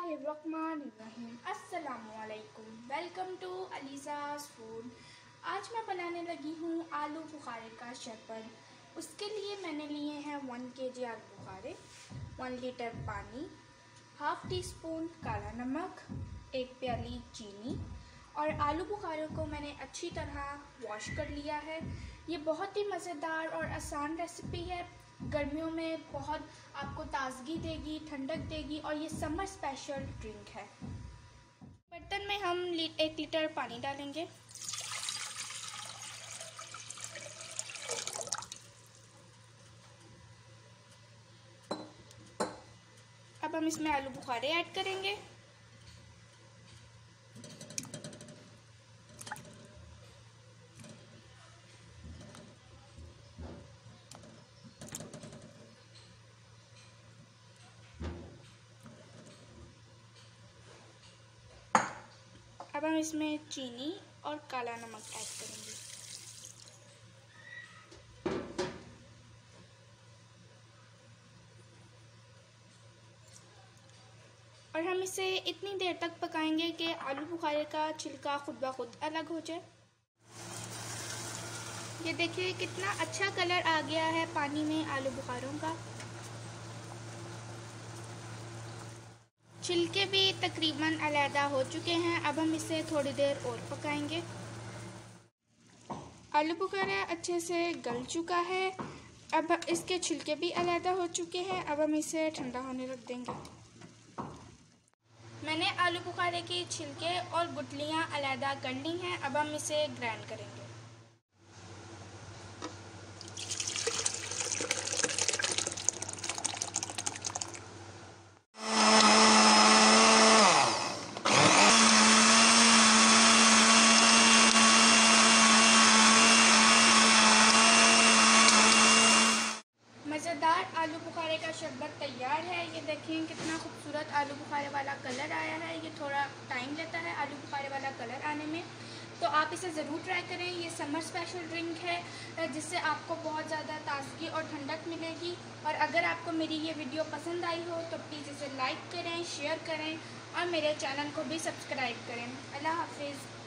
बिस्मिल्लाहिर्रहमानिर्रहीम। अस्सलामुअलैकुम। Welcome to Aliza's food. आज मैं बनाने लगी हूँ आलू बुखारे का शरबत। उसके लिए मैंने लिए हैं 1 kg आलू बुखारे, 1 लीटर पानी, हाफ़ टी स्पून काला नमक, 1 प्याली चीनी और आलू बुखारे को मैंने अच्छी तरह वॉश कर लिया है। ये बहुत ही मज़ेदार और आसान रेसिपी है। गर्मियों में बहुत आपको ताज़गी देगी, ठंडक देगी और ये समर स्पेशल ड्रिंक है। बर्तन में हम 1 लीटर पानी डालेंगे। अब हम इसमें आलू बुखारे ऐड करेंगे। अब हम इसमें चीनी और काला नमक ऐड करेंगे। और हम इसे इतनी देर तक पकाएंगे कि आलू बुखारे का छिलका खुद ब खुद अलग हो जाए। ये देखिए कितना अच्छा कलर आ गया है पानी में आलू बुखारों का। छिलके भी तकरीबन अलहदा हो चुके हैं। अब हम इसे थोड़ी देर और पकाएंगे। आलू बुखारा अच्छे से गल चुका है। अब इसके छिलके भी अलहदा हो चुके हैं। अब हम इसे ठंडा होने रख देंगे। मैंने आलू बुखारे की छिलके और गुठलियाँ अलहदा कर ली हैं। अब हम इसे ग्राइंड करेंगे। मज़ेदार आलू बुखारे का शरबत तैयार है। ये देखें कितना खूबसूरत आलू बुखारे वाला कलर आया है। ये थोड़ा टाइम लेता है आलू बुखारे वाला कलर आने में, तो आप इसे ज़रूर ट्राई करें। ये समर स्पेशल ड्रिंक है जिससे आपको बहुत ज़्यादा ताज़गी और ठंडक मिलेगी। और अगर आपको मेरी ये वीडियो पसंद आई हो तो प्लीज़ इसे लाइक करें, शेयर करें और मेरे चैनल को भी सब्सक्राइब करें। अल्लाह हाफिज़।